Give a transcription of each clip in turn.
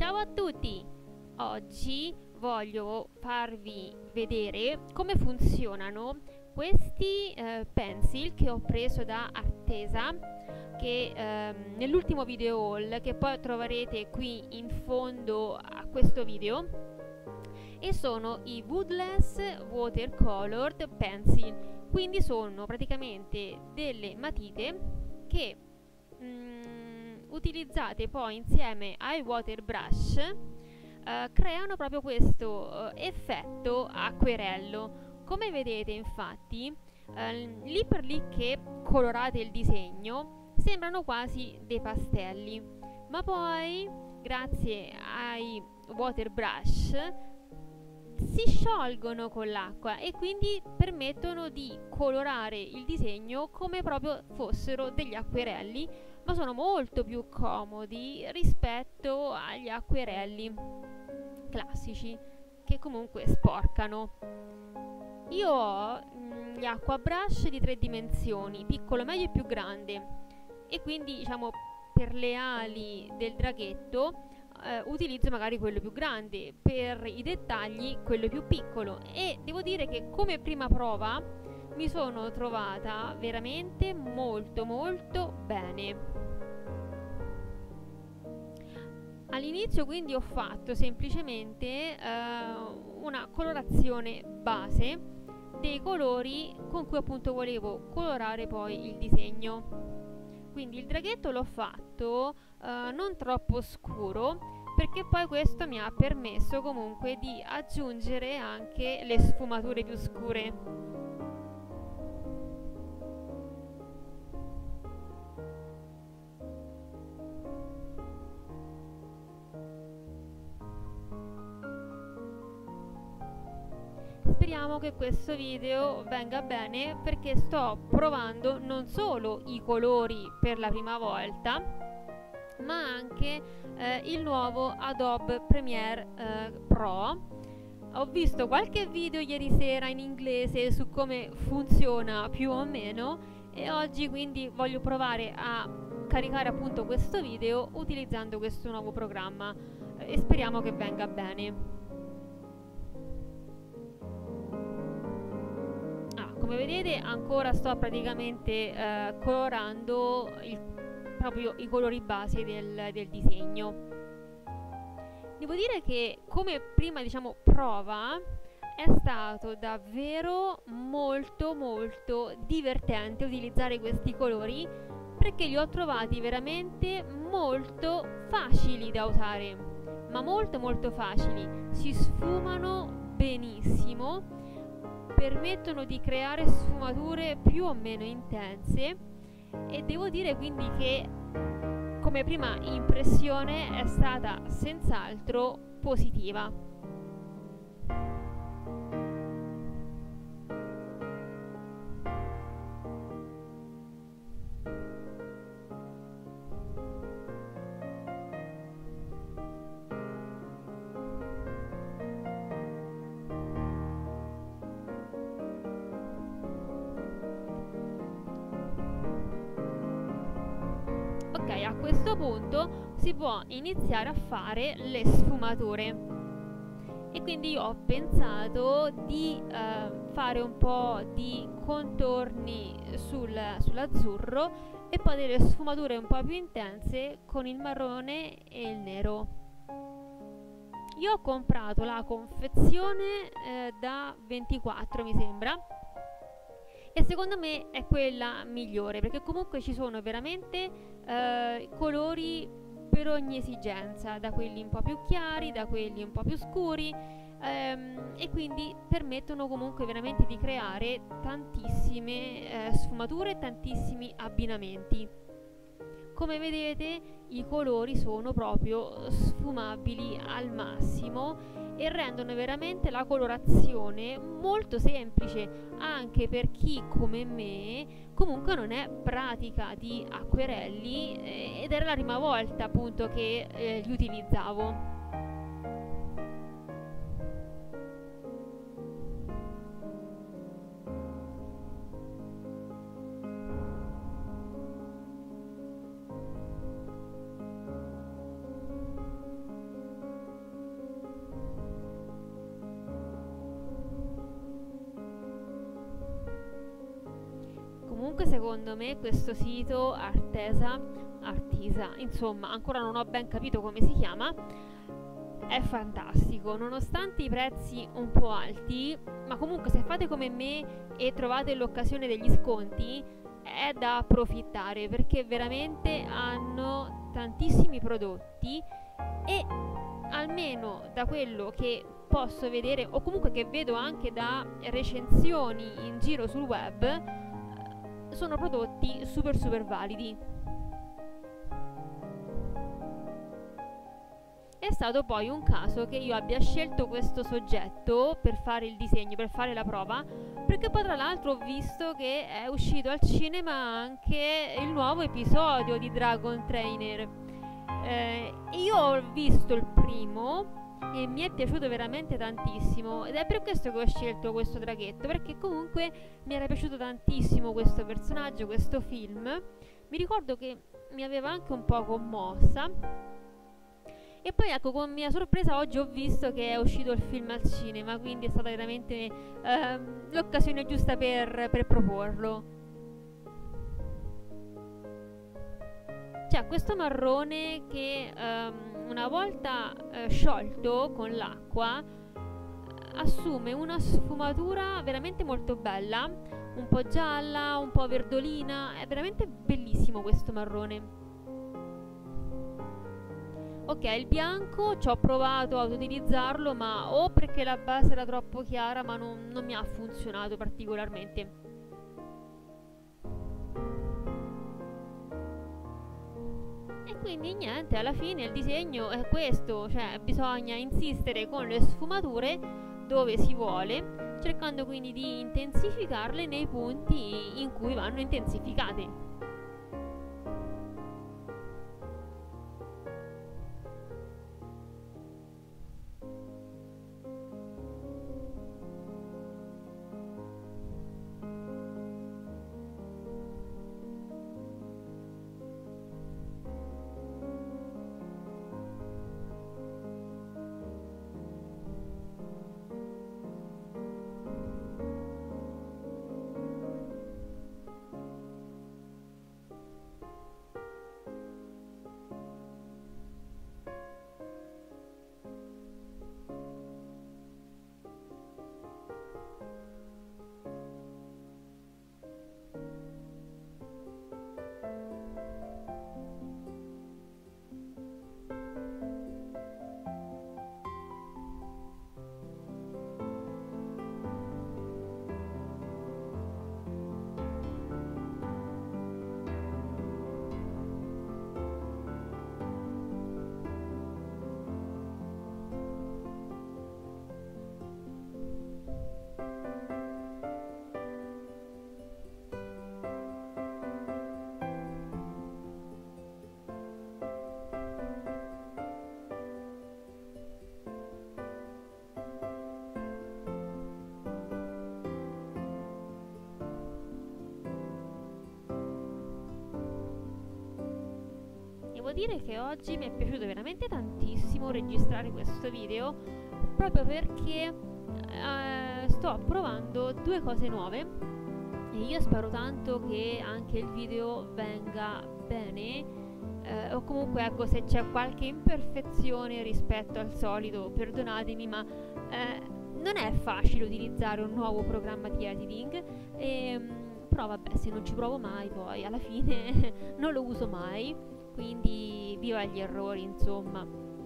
Ciao a tutti! Oggi voglio farvi vedere come funzionano questi pencil che ho preso da Arteza, che nell'ultimo video haul, che poi troverete qui in fondo a questo video, e sono i Woodless Watercolored Pencil. Quindi sono praticamente delle matite che utilizzate poi insieme ai water brush creano proprio questo effetto acquerello. Come vedete, infatti, lì per lì che colorate il disegno sembrano quasi dei pastelli, ma poi grazie ai water brush si sciolgono con l'acqua e quindi permettono di colorare il disegno come proprio fossero degli acquerelli, ma sono molto più comodi rispetto agli acquerelli classici che comunque sporcano. Io ho gli acqua brush di 3 dimensioni, piccolo, medio e più grande, e quindi diciamo per le ali del draghetto utilizzo magari quello più grande, per i dettagli quello più piccolo, e devo dire che come prima prova mi sono trovata veramente molto bene. All'inizio quindi ho fatto semplicemente una colorazione base dei colori con cui appunto volevo colorare poi il disegno. Quindi il draghetto l'ho fatto non troppo scuro, perché poi questo mi ha permesso comunque di aggiungere anche le sfumature più scure. Speriamo che questo video venga bene, perché sto provando non solo i colori per la prima volta, ma anche il nuovo Adobe Premiere Pro. Ho visto qualche video ieri sera in inglese su come funziona più o meno, e oggi quindi voglio provare a caricare appunto questo video utilizzando questo nuovo programma e speriamo che venga bene. Come vedete ancora sto praticamente colorando proprio i colori base del disegno. Devo dire che come prima prova è stato davvero molto divertente utilizzare questi colori, perché li ho trovati veramente molto facili da usare, ma molto facili. Si sfumano benissimo, permettono di creare sfumature più o meno intense, e devo dire quindi che come prima impressione è stata senz'altro positiva. Ok, a questo punto si può iniziare a fare le sfumature, e quindi io ho pensato di fare un po' di contorni sull'azzurro e poi delle sfumature un po' più intense con il marrone e il nero. Io ho comprato la confezione da 24, mi sembra, e secondo me è quella migliore, perché comunque ci sono veramente colori per ogni esigenza, da quelli un po' più chiari, da quelli un po' più scuri, e quindi permettono comunque veramente di creare tantissime sfumature e tantissimi abbinamenti. Come vedete i colori sono proprio sfumabili al massimo e rendono veramente la colorazione molto semplice, anche per chi come me comunque non è pratica di acquerelli ed era la prima volta appunto che li utilizzavo. Comunque secondo me questo sito Artesa, insomma ancora non ho ben capito come si chiama, è fantastico, nonostante i prezzi un po' alti, ma comunque se fate come me e trovate l'occasione degli sconti è da approfittare, perché veramente hanno tantissimi prodotti e almeno da quello che posso vedere o comunque che vedo anche da recensioni in giro sul web, sono prodotti super validi. È stato poi un caso che io abbia scelto questo soggetto per fare il disegno, per fare la prova, perché poi tra l'altro ho visto che è uscito al cinema anche il nuovo episodio di Dragon Trainer. Io ho visto il primo e mi è piaciuto veramente tantissimo ed è per questo che ho scelto questo draghetto, perché comunque mi era piaciuto tantissimo questo personaggio, questo film. Mi ricordo che mi aveva anche un po' commossa. E poi ecco, con mia sorpresa oggi ho visto che è uscito il film al cinema, quindi è stata veramente l'occasione giusta per proporlo. C'è questo marrone che una volta sciolto con l'acqua assume una sfumatura veramente molto bella, un po' gialla, un po' verdolina, è veramente bellissimo questo marrone. Ok, il bianco ci ho provato ad utilizzarlo, ma o perché la base era troppo chiara, ma non mi ha funzionato particolarmente. E quindi niente, alla fine il disegno è questo, cioè bisogna insistere con le sfumature dove si vuole, cercando quindi di intensificarle nei punti in cui vanno intensificate. Devo dire che oggi mi è piaciuto veramente tantissimo registrare questo video, proprio perché sto provando due cose nuove e io spero tanto che anche il video venga bene, o comunque ecco, se c'è qualche imperfezione rispetto al solito perdonatemi, ma non è facile utilizzare un nuovo programma di editing però vabbè, se non ci provo mai poi alla fine non lo uso mai, quindi viva gli errori, insomma.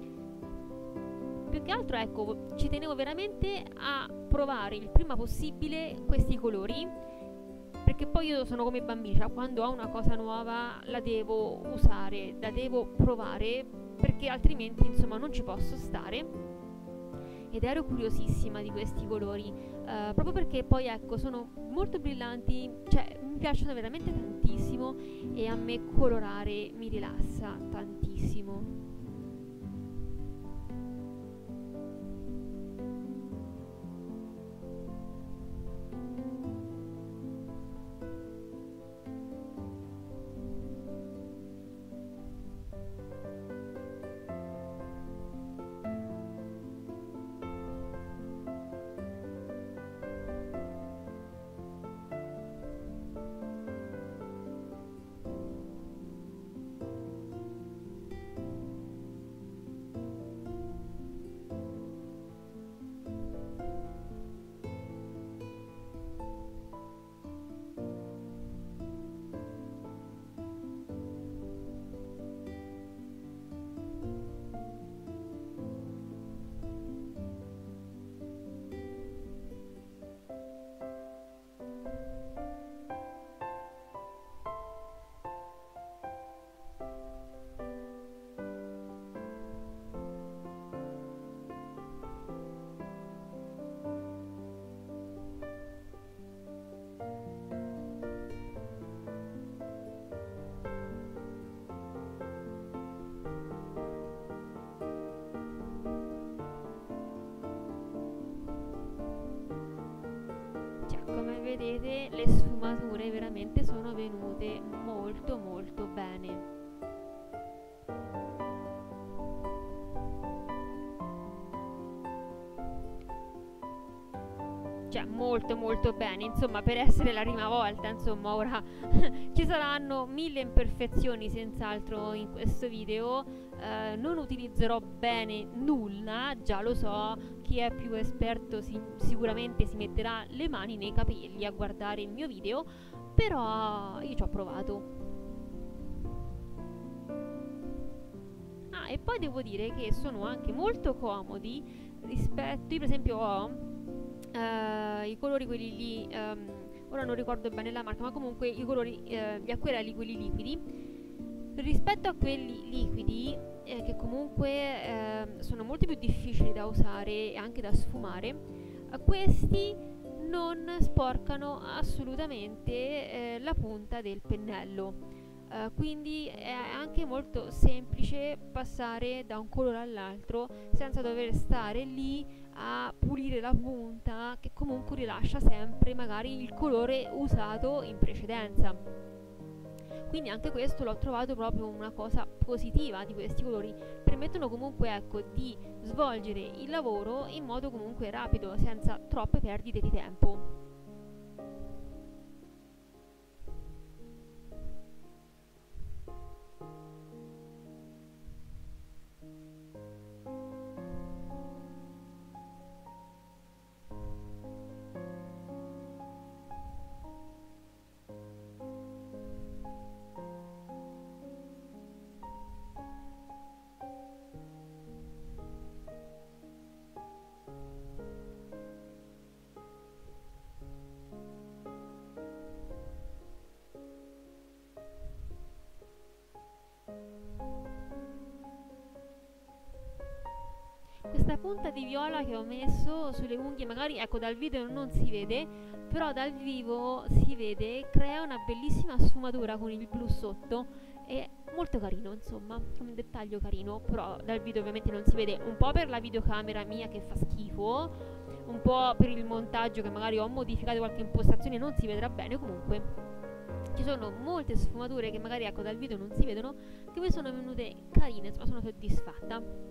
Più che altro ecco, ci tenevo veramente a provare il prima possibile questi colori, perché poi io sono come i bambini, cioè quando ho una cosa nuova la devo usare, la devo provare, perché altrimenti insomma non ci posso stare. Ed ero curiosissima di questi colori, proprio perché poi ecco sono molto brillanti, cioè mi piacciono veramente tantissimo e a me colorare mi rilassa tantissimo. vedete le sfumature veramente sono venute molto molto bene. Cioè molto molto bene, insomma, per essere la prima volta, insomma. Ora ci saranno mille imperfezioni senz'altro in questo video, non utilizzerò bene nulla, già lo so, chi è più esperto sicuramente si metterà le mani nei capelli a guardare il mio video, però io ci ho provato. Ah, e poi devo dire che sono anche molto comodi rispetto, io per esempio ho i colori quelli lì, ora non ricordo bene la marca, ma comunque i colori, gli acquerelli quelli liquidi, rispetto a quelli liquidi che comunque sono molto più difficili da usare e anche da sfumare, questi non sporcano assolutamente la punta del pennello. Quindi è anche molto semplice passare da un colore all'altro senza dover stare lì a pulire la punta, che comunque rilascia sempre magari il colore usato in precedenza. Quindi anche questo l'ho trovato proprio una cosa positiva di questi colori, permettono comunque, ecco, di svolgere il lavoro in modo comunque rapido, senza troppe perdite di tempo. Questa punta di viola che ho messo sulle unghie, magari ecco dal video non si vede, però dal vivo si vede, crea una bellissima sfumatura con il blu sotto, è molto carino, insomma, un dettaglio carino, però dal video ovviamente non si vede, un po' per la videocamera mia che fa schifo, un po' per il montaggio che magari ho modificato qualche impostazione, non si vedrà bene. Comunque ci sono molte sfumature che magari ecco dal video non si vedono, che mi sono venute carine, insomma sono soddisfatta.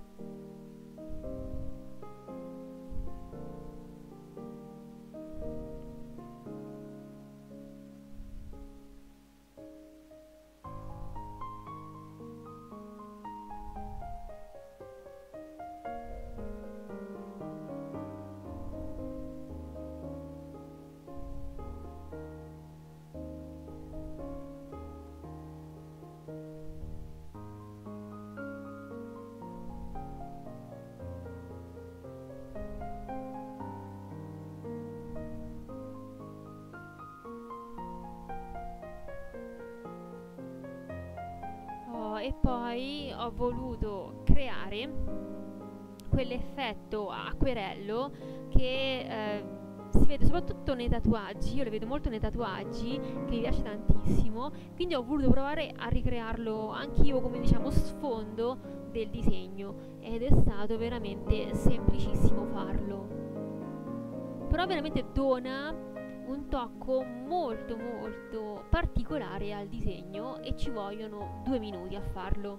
E poi ho voluto creare quell'effetto acquerello che si vede soprattutto nei tatuaggi, io lo vedo molto nei tatuaggi, che mi piace tantissimo, quindi ho voluto provare a ricrearlo anch'io come, diciamo, sfondo del disegno, ed è stato veramente semplicissimo farlo, però veramente dona un tocco molto molto particolare al disegno e ci vogliono 2 minuti a farlo.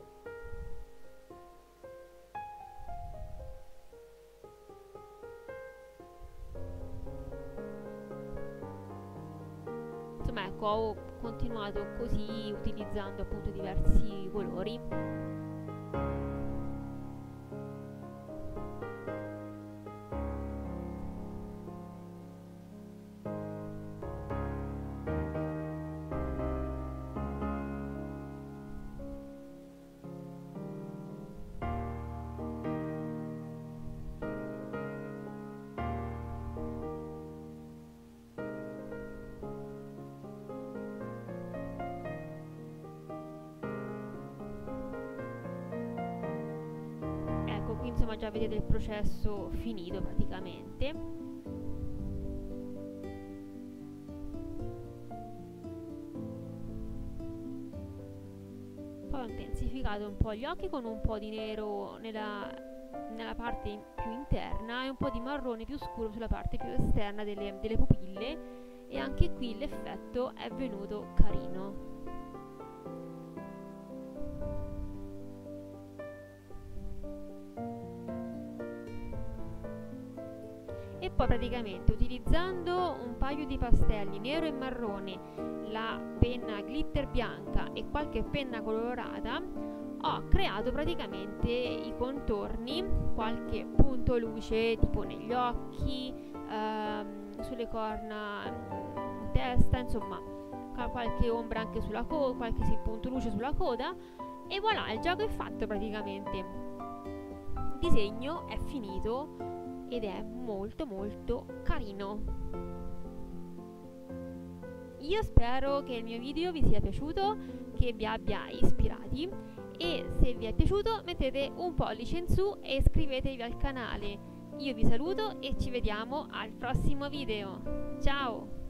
Insomma, ecco, ho continuato così utilizzando appunto diversi colori. Ecco, qui insomma già vedete il processo finito praticamente. Poi ho intensificato un po' gli occhi con un po' di nero nella parte più interna e un po' di marrone più scuro sulla parte più esterna delle pupille, e anche qui l'effetto è venuto carino. E poi praticamente, utilizzando un paio di pastelli nero e marrone, la penna glitter bianca e qualche penna colorata, ho creato praticamente i contorni, qualche punto luce tipo negli occhi, sulle corna, in testa, insomma qualche ombra anche sulla coda, qualche punto luce sulla coda, e voilà, il gioco è fatto praticamente. Il disegno è finito ed è molto molto carino. Io spero che il mio video vi sia piaciuto, che vi abbia ispirati, e se vi è piaciuto mettete un pollice in su e iscrivetevi al canale. Io vi saluto e ci vediamo al prossimo video. Ciao!